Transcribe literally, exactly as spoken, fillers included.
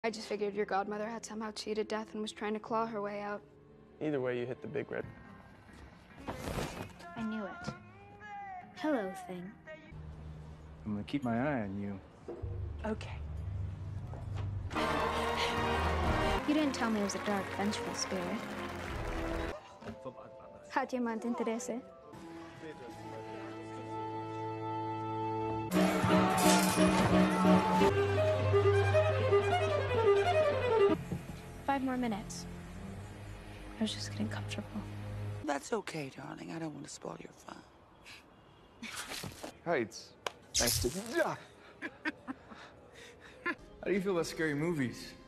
I just figured your godmother had somehow cheated death and was trying to claw her way out. Either way, you hit the big red. I knew it. Hello, thing. I'm gonna keep my eye on you. Okay. You didn't tell me it was a dark, vengeful spirit. Hat jemand interesse? Five more minutes. I was just getting comfortable. That's okay, darling. I don't want to spoil your fun. Hi, it's nice to... How do you feel about scary movies?